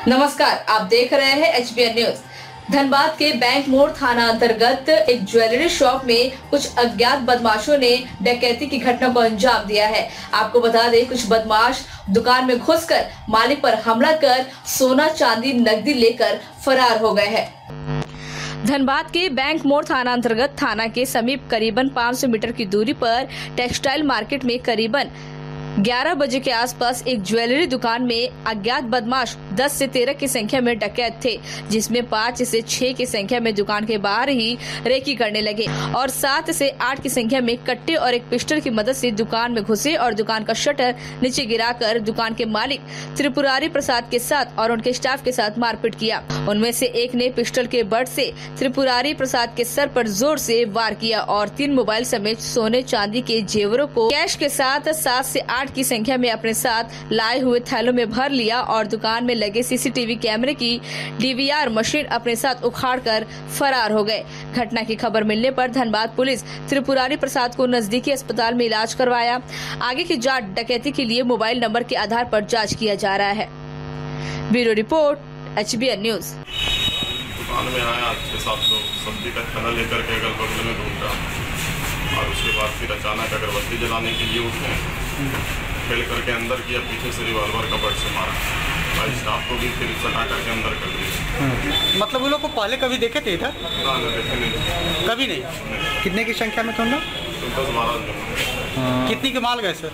नमस्कार, आप देख रहे हैं HBN न्यूज। धनबाद के बैंक मोड़ थाना अंतर्गत एक ज्वेलरी शॉप में कुछ अज्ञात बदमाशों ने डकैती की घटना को अंजाम दिया है। आपको बता दें, कुछ बदमाश दुकान में घुसकर मालिक पर हमला कर सोना चांदी नकदी लेकर फरार हो गए हैं। धनबाद के बैंक मोड़ थाना अंतर्गत थाना के समीप करीबन 500 मीटर की दूरी पर टेक्सटाइल मार्केट में करीबन 11 बजे के आसपास एक ज्वेलरी दुकान में अज्ञात बदमाश 10 से 13 की संख्या में डकैत थे, जिसमें 5 से 6 की संख्या में दुकान के बाहर ही रेकी करने लगे और 7 से 8 की संख्या में कट्टे और एक पिस्टल की मदद से दुकान में घुसे और दुकान का शटर नीचे गिराकर दुकान के मालिक त्रिपुरारी प्रसाद के साथ और उनके स्टाफ के साथ मारपीट किया। उनमें से एक ने पिस्टल के बट से त्रिपुरारी प्रसाद के सर पर जोर से वार किया और 3 मोबाइल समेत सोने चांदी के जेवरों को कैश के साथ 7 से 8 की संख्या में अपने साथ लाए हुए थैलों में भर लिया और दुकान में लगे सीसीटीवी कैमरे की DVR मशीन अपने साथ उखाड़कर फरार हो गए। घटना की खबर मिलने पर धनबाद पुलिस त्रिपुरारी प्रसाद को नजदीकी अस्पताल में इलाज करवाया। आगे की जांच डकैती के लिए मोबाइल नंबर के आधार पर जांच किया जा रहा है। Bureau report, HBN news. दुकान में आया 6-7 लोग, सब्जी का थैला लेकर के अगल बगल में ढूंढा और उसके बाद फिर अचानक अगरबत्ती जलाने के लिए उठ गए। खेल करके अंदर किया, पीछे से रिवॉल्वर का बट से मारा। भाई स्टाफ को भी फिर सटा करके अंदर कर दिया। मतलब वो लोग को पहले कभी देखे थे इधर? देखे नहीं, कभी नहीं। कितने की संख्या में तुम लोग? 10-12 जन। कितनी के माल गए सर?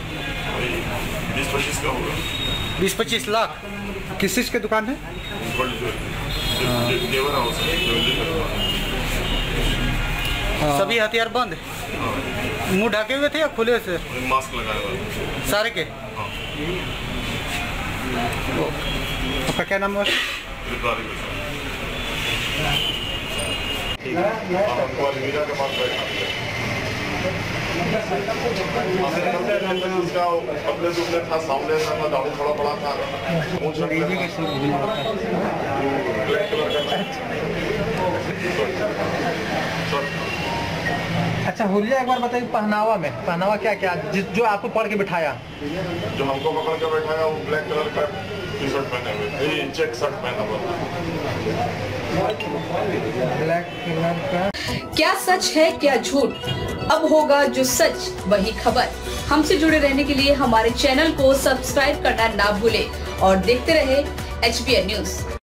20-25 का होगा। 20-25 लाख। किस चीज़ की दुकान है? जेवर हाउस है। सभी हथियार बंद? मुंह ढके हुए थे या खुले से? मास्क लगाया हुआ सारे के? आपका क्या नाम है? हमको अलमीरा के पास बैठा उसका कपड़े दुपड़े था, सामने था, दाढ़ी थोड़ा बड़ा था, ब्लैक कलर का। अच्छा, हुलिया एक बार बताइए, पहनावा क्या क्या जो आपको पढ़ के बिठाया? जो हमको पकड़ के बैठाया वो ब्लैक कलर का टी-शर्ट पहने हुए थे, चेक शर्ट पहना हुआ था। ब्लैक कलर का। क्या सच है क्या झूठ, अब होगा जो सच वही खबर। हमसे जुड़े रहने के लिए हमारे चैनल को सब्सक्राइब करना ना भूले और देखते रहे HBN न्यूज।